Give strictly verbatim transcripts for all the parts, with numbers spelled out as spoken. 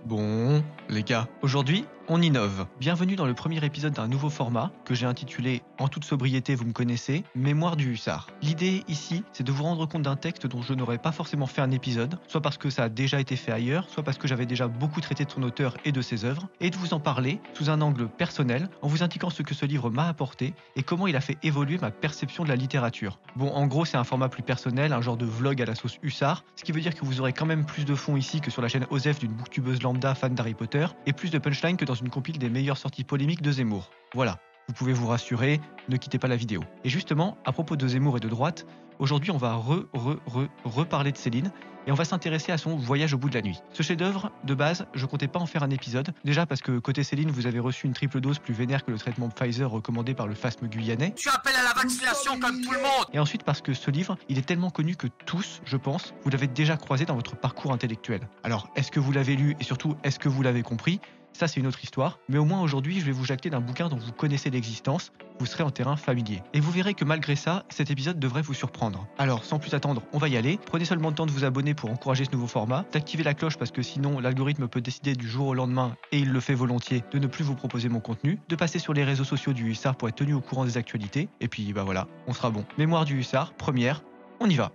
Bon, les gars, aujourd'hui, on innove. Bienvenue dans le premier épisode d'un nouveau format que j'ai intitulé, en toute sobriété vous me connaissez, Mémoire du Hussard. L'idée ici, c'est de vous rendre compte d'un texte dont je n'aurais pas forcément fait un épisode, soit parce que ça a déjà été fait ailleurs, soit parce que j'avais déjà beaucoup traité de son auteur et de ses œuvres, et de vous en parler sous un angle personnel, en vous indiquant ce que ce livre m'a apporté et comment il a fait évoluer ma perception de la littérature. Bon, en gros, c'est un format plus personnel, un genre de vlog à la sauce Hussard, ce qui veut dire que vous aurez quand même plus de fond ici que sur la chaîne Osef d'une booktubeuse lambda fan d'Harry Potter, et plus de punchline que dans une compile des meilleures sorties polémiques de Zemmour. Voilà, vous pouvez vous rassurer, ne quittez pas la vidéo. Et justement, à propos de Zemmour et de droite, aujourd'hui on va re, re, re, reparler de Céline, et on va s'intéresser à son Voyage au bout de la nuit. Ce chef-d'œuvre, de base, je comptais pas en faire un épisode, déjà parce que côté Céline, vous avez reçu une triple dose plus vénère que le traitement Pfizer recommandé par le phasme guyanais. Tu appelles à la vaccination comme tout le monde. Et ensuite parce que ce livre, il est tellement connu que tous, je pense, vous l'avez déjà croisé dans votre parcours intellectuel. Alors, est-ce que vous l'avez lu et surtout, est-ce que vous l'avez compris ? Ça, c'est une autre histoire, mais au moins aujourd'hui, je vais vous jacter d'un bouquin dont vous connaissez l'existence, vous serez en terrain familier. Et vous verrez que malgré ça, cet épisode devrait vous surprendre. Alors, sans plus attendre, on va y aller. Prenez seulement le temps de vous abonner pour encourager ce nouveau format, d'activer la cloche parce que sinon, l'algorithme peut décider du jour au lendemain, et il le fait volontiers, de ne plus vous proposer mon contenu, de passer sur les réseaux sociaux du Hussard pour être tenu au courant des actualités, et puis bah voilà, on sera bon. Mémoire du Hussard, première, on y va.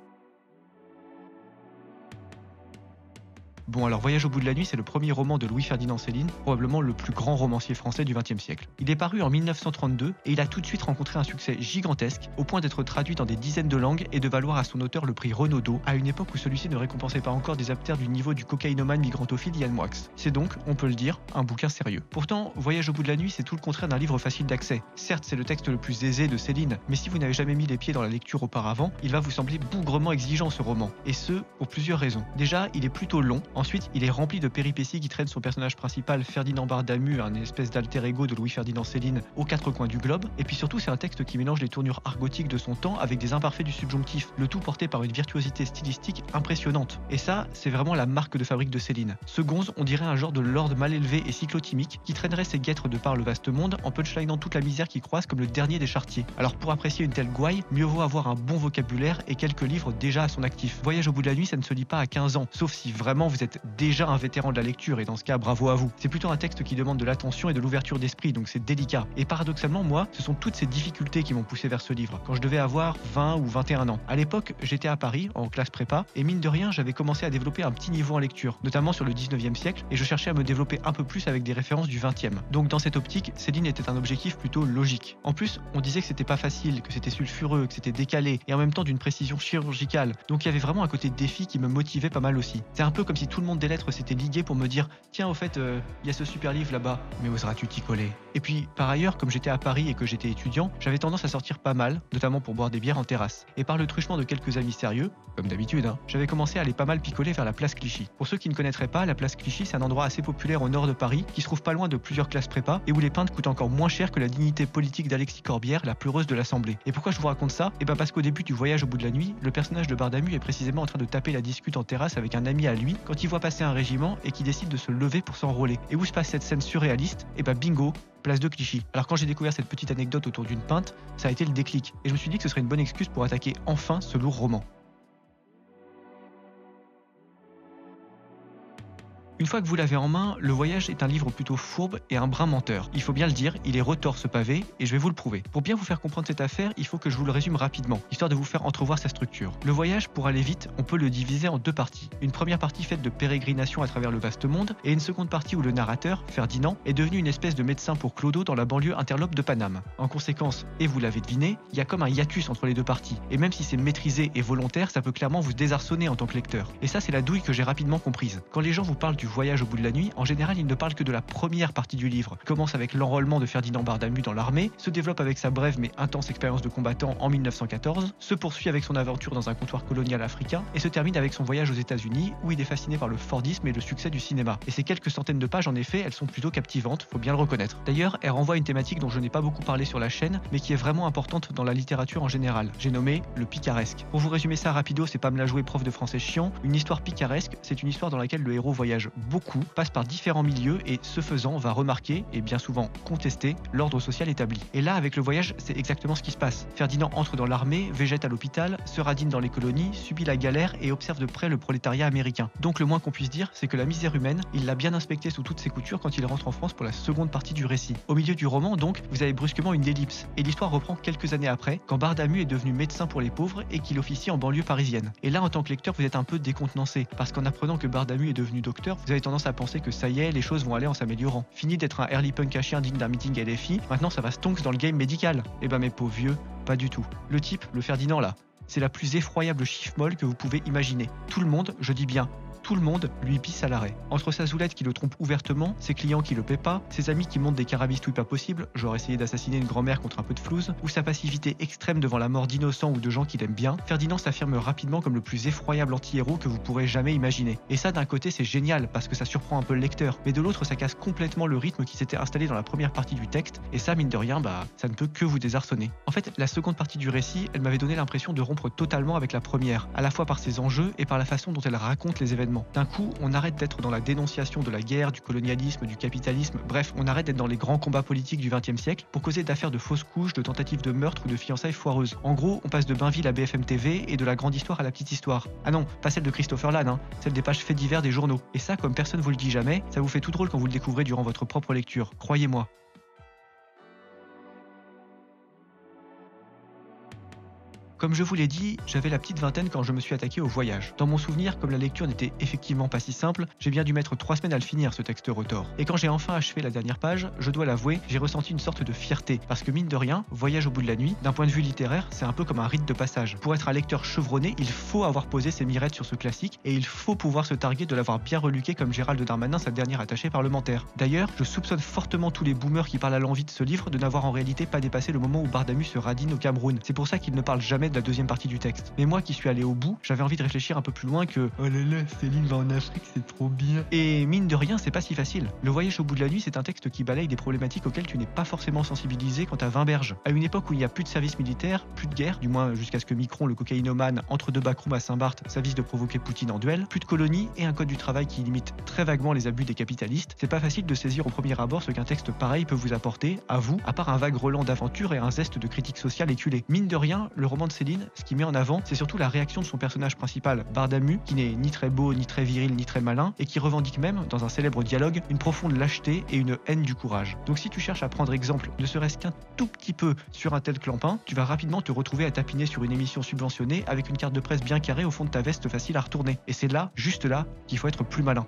Bon alors Voyage au bout de la nuit, c'est le premier roman de Louis-Ferdinand Céline, probablement le plus grand romancier français du vingtième siècle. Il est paru en mille neuf cent trente-deux et il a tout de suite rencontré un succès gigantesque, au point d'être traduit dans des dizaines de langues et de valoir à son auteur le prix Renaudot, à une époque où celui-ci ne récompensait pas encore des aptères du niveau du cocaïnomane migrantophile Yann Moix. C'est donc, on peut le dire, un bouquin sérieux. Pourtant, Voyage au bout de la nuit, c'est tout le contraire d'un livre facile d'accès. Certes, c'est le texte le plus aisé de Céline, mais si vous n'avez jamais mis les pieds dans la lecture auparavant, il va vous sembler bougrement exigeant ce roman. Et ce, pour plusieurs raisons. Déjà, il est plutôt long, ensuite, il est rempli de péripéties qui traînent son personnage principal, Ferdinand Bardamu, un espèce d'alter ego de Louis-Ferdinand Céline, aux quatre coins du globe. Et puis surtout, c'est un texte qui mélange les tournures argotiques de son temps avec des imparfaits du subjonctif, le tout porté par une virtuosité stylistique impressionnante. Et ça, c'est vraiment la marque de fabrique de Céline. Ce gonze, on dirait un genre de lord mal élevé et cyclotimique qui traînerait ses guêtres de par le vaste monde en punchlinant toute la misère qui croise comme le dernier des charretiers. Alors pour apprécier une telle gouaille, mieux vaut avoir un bon vocabulaire et quelques livres déjà à son actif. Voyage au bout de la nuit, ça ne se lit pas à quinze ans, sauf si vraiment vous êtes déjà un vétéran de la lecture, et dans ce cas, bravo à vous. C'est plutôt un texte qui demande de l'attention et de l'ouverture d'esprit, donc c'est délicat. Et paradoxalement, moi, ce sont toutes ces difficultés qui m'ont poussé vers ce livre, quand je devais avoir vingt ou vingt et un ans. À l'époque, j'étais à Paris, en classe prépa, et mine de rien, j'avais commencé à développer un petit niveau en lecture, notamment sur le dix-neuvième siècle, et je cherchais à me développer un peu plus avec des références du vingtième. Donc dans cette optique, Céline était un objectif plutôt logique. En plus, on disait que c'était pas facile, que c'était sulfureux, que c'était décalé, et en même temps d'une précision chirurgicale. Donc il y avait vraiment un côté défi qui me motivait pas mal aussi. C'est un peu comme si tout le monde des lettres s'était ligué pour me dire tiens au fait il euh, y a ce super livre là-bas, mais oseras-tu t'y coller? Et puis par ailleurs, comme j'étais à Paris et que j'étais étudiant, j'avais tendance à sortir pas mal, notamment pour boire des bières en terrasse. Et par le truchement de quelques amis sérieux, comme d'habitude, hein, j'avais commencé à aller pas mal picoler vers la place Clichy. Pour ceux qui ne connaîtraient pas, la place Clichy c'est un endroit assez populaire au nord de Paris qui se trouve pas loin de plusieurs classes prépa et où les pintes coûtent encore moins cher que la dignité politique d'Alexis Corbière, la pleureuse de l'Assemblée. Et pourquoi je vous raconte ça? Et ben parce qu'au début du Voyage au bout de la nuit, le personnage de Bardamu est précisément en train de taper la discute en terrasse avec un ami à lui quand il voit passer un régiment et qui décide de se lever pour s'enrôler. Et où se passe cette scène surréaliste? Et bah bingo, place de Clichy. Alors quand j'ai découvert cette petite anecdote autour d'une pinte, ça a été le déclic. Et je me suis dit que ce serait une bonne excuse pour attaquer enfin ce lourd roman. Une fois que vous l'avez en main, Le Voyage est un livre plutôt fourbe et un brin menteur. Il faut bien le dire, il est retors ce pavé, et je vais vous le prouver. Pour bien vous faire comprendre cette affaire, il faut que je vous le résume rapidement, histoire de vous faire entrevoir sa structure. Le Voyage, pour aller vite, on peut le diviser en deux parties. Une première partie faite de pérégrination à travers le vaste monde, et une seconde partie où le narrateur, Ferdinand, est devenu une espèce de médecin pour Clodo dans la banlieue interlope de Paname. En conséquence, et vous l'avez deviné, il y a comme un hiatus entre les deux parties, et même si c'est maîtrisé et volontaire, ça peut clairement vous désarçonner en tant que lecteur. Et ça, c'est la douille que j'ai rapidement comprise. Quand les gens vous parlent du Voyage au bout de la nuit, en général, il ne parle que de la première partie du livre. Il commence avec l'enrôlement de Ferdinand Bardamu dans l'armée, se développe avec sa brève mais intense expérience de combattant en mille neuf cent quatorze, se poursuit avec son aventure dans un comptoir colonial africain et se termine avec son voyage aux États-Unis où il est fasciné par le Fordisme et le succès du cinéma. Et ces quelques centaines de pages, en effet, elles sont plutôt captivantes, faut bien le reconnaître. D'ailleurs, elle renvoie à une thématique dont je n'ai pas beaucoup parlé sur la chaîne, mais qui est vraiment importante dans la littérature en général. J'ai nommé le picaresque. Pour vous résumer ça rapido, c'est pas me la jouer prof de français chiant. Une histoire picaresque, c'est une histoire dans laquelle le héros voyage beaucoup, passe par différents milieux et, ce faisant, va remarquer, et bien souvent contester, l'ordre social établi. Et là, avec le voyage, c'est exactement ce qui se passe. Ferdinand entre dans l'armée, végète à l'hôpital, se radine dans les colonies, subit la galère et observe de près le prolétariat américain. Donc le moins qu'on puisse dire, c'est que la misère humaine, il l'a bien inspectée sous toutes ses coutures quand il rentre en France pour la seconde partie du récit. Au milieu du roman, donc, vous avez brusquement une ellipse, et l'histoire reprend quelques années après, quand Bardamu est devenu médecin pour les pauvres et qu'il officie en banlieue parisienne. Et là, en tant que lecteur, vous êtes un peu décontenancé, parce qu'en apprenant que Bardamu est devenu docteur, vous avez tendance à penser que ça y est, les choses vont aller en s'améliorant. Fini d'être un early punk à chien digne d'un meeting L F I, maintenant ça va stonks dans le game médical. Et ben mes pauvres vieux, pas du tout. Le type, le Ferdinand là, c'est la plus effroyable chiffre-molle que vous pouvez imaginer. Tout le monde, je dis bien, tout le monde lui pisse à l'arrêt. Entre sa zoulette qui le trompe ouvertement, ses clients qui le paient pas, ses amis qui montent des carabistouilles pas possibles, genre essayer d'assassiner une grand-mère contre un peu de flouze, ou sa passivité extrême devant la mort d'innocents ou de gens qu'il aime bien, Ferdinand s'affirme rapidement comme le plus effroyable anti-héros que vous pourrez jamais imaginer. Et ça, d'un côté, c'est génial parce que ça surprend un peu le lecteur, mais de l'autre, ça casse complètement le rythme qui s'était installé dans la première partie du texte, et ça, mine de rien, bah, ça ne peut que vous désarçonner. En fait, la seconde partie du récit, elle m'avait donné l'impression de rompre totalement avec la première, à la fois par ses enjeux et par la façon dont elle raconte les événements. D'un coup, on arrête d'être dans la dénonciation de la guerre, du colonialisme, du capitalisme, bref, on arrête d'être dans les grands combats politiques du vingtième siècle pour causer d'affaires de fausses couches, de tentatives de meurtre ou de fiançailles foireuses. En gros, on passe de Bainville à B F M T V et de la grande histoire à la petite histoire. Ah non, pas celle de Christopher Lann, hein, celle des pages faits divers des journaux. Et ça, comme personne vous le dit jamais, ça vous fait tout drôle quand vous le découvrez durant votre propre lecture, croyez-moi. Comme je vous l'ai dit, j'avais la petite vingtaine quand je me suis attaqué au voyage. Dans mon souvenir, comme la lecture n'était effectivement pas si simple, j'ai bien dû mettre trois semaines à le finir ce texte retors. Et quand j'ai enfin achevé la dernière page, je dois l'avouer, j'ai ressenti une sorte de fierté, parce que mine de rien, Voyage au bout de la nuit, d'un point de vue littéraire, c'est un peu comme un rite de passage. Pour être un lecteur chevronné, il faut avoir posé ses mirettes sur ce classique, et il faut pouvoir se targuer de l'avoir bien reluqué comme Gérald Darmanin, sa dernière attachée parlementaire. D'ailleurs, je soupçonne fortement tous les boomers qui parlent à l'envi de ce livre de n'avoir en réalité pas dépassé le moment où Bardamu se radine au Cameroun. C'est pour ça qu'il ne parle jamais de la deuxième partie du texte. Mais moi qui suis allé au bout, j'avais envie de réfléchir un peu plus loin que oh là là, Céline va en Afrique, c'est trop bien. Et mine de rien, c'est pas si facile. Le Voyage au bout de la nuit, c'est un texte qui balaye des problématiques auxquelles tu n'es pas forcément sensibilisé quand t'as vingt berges. À une époque où il n'y a plus de service militaire, plus de guerre, du moins jusqu'à ce que Micron, le cocaïnomane, entre deux backrooms à Saint-Barth, s'avise de provoquer Poutine en duel, plus de colonies et un code du travail qui limite très vaguement les abus des capitalistes, c'est pas facile de saisir au premier abord ce qu'un texte pareil peut vous apporter, à vous, à part un vague relent d'aventure et un zeste de critique sociale éculée. Mine de rien, le roman de Céline, ce qui met en avant, c'est surtout la réaction de son personnage principal, Bardamu, qui n'est ni très beau, ni très viril, ni très malin, et qui revendique même, dans un célèbre dialogue, une profonde lâcheté et une haine du courage. Donc si tu cherches à prendre exemple, ne serait-ce qu'un tout petit peu sur un tel clampin, tu vas rapidement te retrouver à tapiner sur une émission subventionnée avec une carte de presse bien carrée au fond de ta veste facile à retourner. Et c'est là, juste là, qu'il faut être plus malin.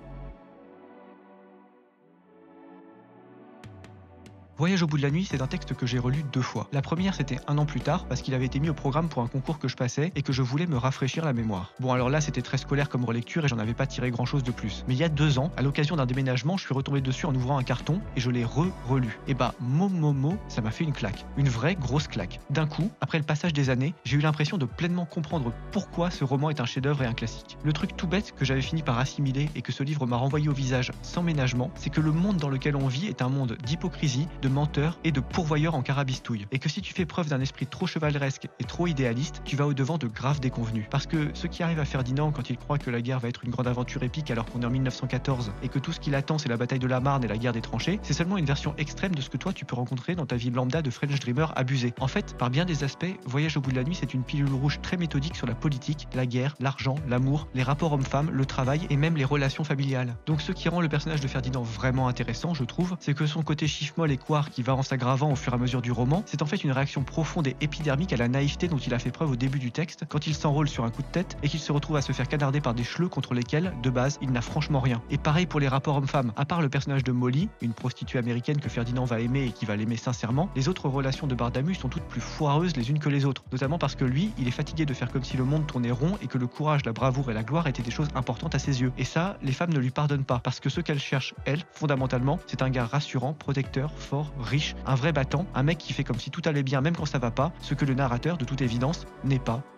Voyage au bout de la nuit, c'est un texte que j'ai relu deux fois. La première, c'était un an plus tard, parce qu'il avait été mis au programme pour un concours que je passais et que je voulais me rafraîchir la mémoire. Bon, alors là, c'était très scolaire comme relecture et j'en avais pas tiré grand chose de plus. Mais il y a deux ans, à l'occasion d'un déménagement, je suis retombé dessus en ouvrant un carton et je l'ai re-relu. Et bah, mot mot mot, ça m'a fait une claque. Une vraie grosse claque. D'un coup, après le passage des années, j'ai eu l'impression de pleinement comprendre pourquoi ce roman est un chef-d'œuvre et un classique. Le truc tout bête que j'avais fini par assimiler et que ce livre m'a renvoyé au visage sans ménagement, c'est que le monde dans lequel on vit est un monde d'hypocrisie, de menteurs et de pourvoyeurs en carabistouille. Et que si tu fais preuve d'un esprit trop chevaleresque et trop idéaliste, tu vas au-devant de graves déconvenus. Parce que ce qui arrive à Ferdinand quand il croit que la guerre va être une grande aventure épique alors qu'on est en mille neuf cent quatorze et que tout ce qu'il attend c'est la bataille de la Marne et la guerre des tranchées, c'est seulement une version extrême de ce que toi tu peux rencontrer dans ta vie lambda de French dreamer abusé. En fait, par bien des aspects, Voyage au bout de la nuit c'est une pilule rouge très méthodique sur la politique, la guerre, l'argent, l'amour, les rapports hommes-femmes, le travail et même les relations familiales. Donc ce qui rend le personnage de Ferdinand vraiment intéressant, je trouve, c'est que son côté chiffre-molle et couard qui va en s'aggravant au fur et à mesure du roman, c'est en fait une réaction profonde et épidermique à la naïveté dont il a fait preuve au début du texte quand il s'enrôle sur un coup de tête et qu'il se retrouve à se faire canarder par des chleux contre lesquels, de base, il n'a franchement rien. Et pareil pour les rapports hommes-femmes. À part le personnage de Molly, une prostituée américaine que Ferdinand va aimer et qui va l'aimer sincèrement, les autres relations de Bardamu sont toutes plus foireuses les unes que les autres. Notamment parce que lui, il est fatigué de faire comme si le monde tournait rond et que le courage, la bravoure et la gloire étaient des choses importantes à ses yeux. Et ça, les femmes ne lui pardonnent pas parce que ce qu'elles cherchent, elles, fondamentalement, c'est un gars rassurant, protecteur, fort, riche, un vrai battant, un mec qui fait comme si tout allait bien même quand ça va pas, ce que le narrateur, de toute évidence, n'est pas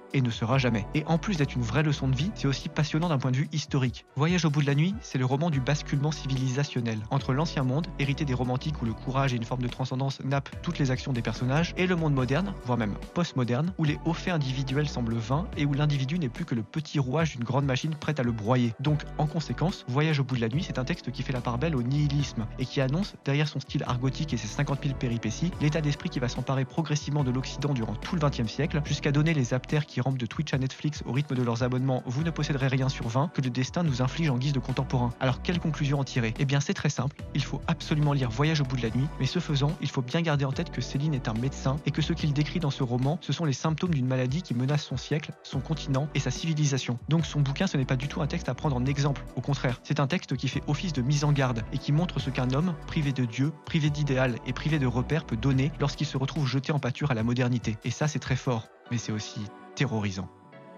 et ne sera jamais. Et en plus d'être une vraie leçon de vie, c'est aussi passionnant d'un point de vue historique. Voyage au bout de la nuit, c'est le roman du basculement civilisationnel entre l'ancien monde, hérité des romantiques où le courage et une forme de transcendance nappent toutes les actions des personnages, et le monde moderne, voire même post-moderne, où les hauts faits individuels semblent vains et où l'individu n'est plus que le petit rouage d'une grande machine prête à le broyer. Donc, en conséquence, Voyage au bout de la nuit, c'est un texte qui fait la part belle au nihilisme et qui annonce, derrière son style argotique et ses cinquante mille péripéties, l'état d'esprit qui va s'emparer progressivement de l'Occident durant tout le vingtième siècle, jusqu'à donner les aptères qui rampent de Twitch à Netflix au rythme de leurs abonnements Vous ne posséderez rien sur vingt que le destin nous inflige en guise de contemporain. Alors, quelle conclusion en tirer? Eh bien, c'est très simple, il faut absolument lire Voyage au bout de la nuit, mais ce faisant, il faut bien garder en tête que Céline est un médecin et que ce qu'il décrit dans ce roman, ce sont les symptômes d'une maladie qui menace son siècle, son continent et sa civilisation. Donc son bouquin, ce n'est pas du tout un texte à prendre en exemple, au contraire, c'est un texte qui fait office de mise en garde et qui montre ce qu'un homme, privé de Dieu, privé d'idéal et privé de repères, peut donner lorsqu'il se retrouve jeté en pâture à la modernité. Et ça, c'est très fort, mais c'est aussi terrorisant.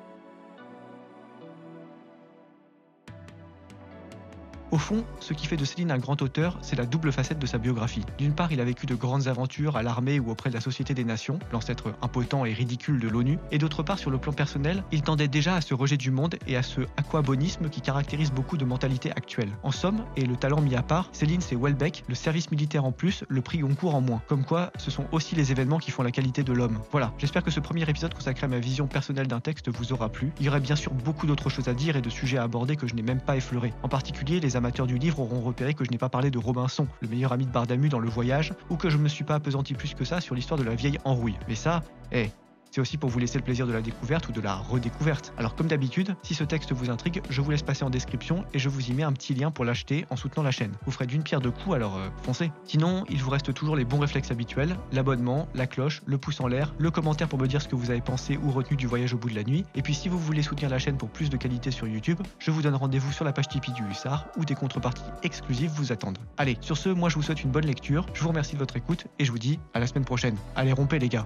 Au fond, ce qui fait de Céline un grand auteur, c'est la double facette de sa biographie. D'une part, il a vécu de grandes aventures à l'armée ou auprès de la Société des Nations, l'ancêtre impotent et ridicule de l'ONU, et d'autre part, sur le plan personnel, il tendait déjà à ce rejet du monde et à ce aquabonisme qui caractérise beaucoup de mentalités actuelles. En somme, et le talent mis à part, Céline c'est Welbeck, le service militaire en plus, le prix Goncourt en moins. Comme quoi, ce sont aussi les événements qui font la qualité de l'homme. Voilà, j'espère que ce premier épisode consacré à ma vision personnelle d'un texte vous aura plu. Il y aurait bien sûr beaucoup d'autres choses à dire et de sujets à aborder que je n'ai même pas effleurés. En particulier, les amateurs du livre auront repéré que je n'ai pas parlé de Robinson, le meilleur ami de Bardamu dans Le Voyage, ou que je me suis pas appesanti plus que ça sur l'histoire de la vieille Enrouille. Mais ça, eh, c'est aussi pour vous laisser le plaisir de la découverte ou de la redécouverte. Alors comme d'habitude, si ce texte vous intrigue, je vous laisse passer en description et je vous y mets un petit lien pour l'acheter en soutenant la chaîne. Vous ferez d'une pierre deux coups, alors euh, foncez. Sinon, il vous reste toujours les bons réflexes habituels, l'abonnement, la cloche, le pouce en l'air, le commentaire pour me dire ce que vous avez pensé ou retenu du Voyage au bout de la nuit. Et puis si vous voulez soutenir la chaîne pour plus de qualité sur YouTube, je vous donne rendez-vous sur la page Tipeee du Hussard où des contreparties exclusives vous attendent. Allez, sur ce, moi je vous souhaite une bonne lecture, je vous remercie de votre écoute et je vous dis à la semaine prochaine. Allez, rompez les gars.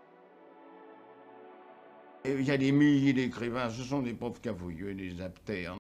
Il y a des milliers d'écrivains, ce sont des pauvres cavouilleux, des aptères.